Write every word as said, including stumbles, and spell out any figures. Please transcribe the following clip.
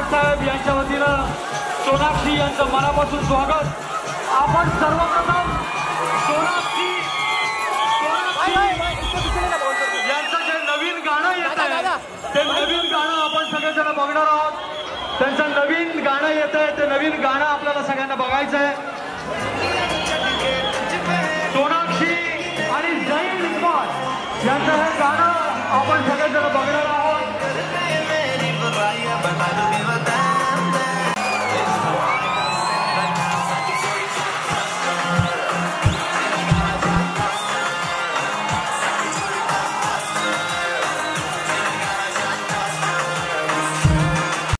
साहेब यांच्या वतीनं सोनाक्षी यांचं मनापासून स्वागत. आपण सर्वप्रथम सोनाक्षी यांचं जे नवीन गाणं येत आहे ते नवीन गाणं आपण सगळेजण बघणार आहोत. त्यांचं नवीन गाणं येत आहे ते नवीन गाणं आपल्याला सगळ्यांना बघायचं आहे. सोनाक्षी आणि जैन इक्बाल यांचं हे गाणं आपण सगळेजण बघणार आहोत.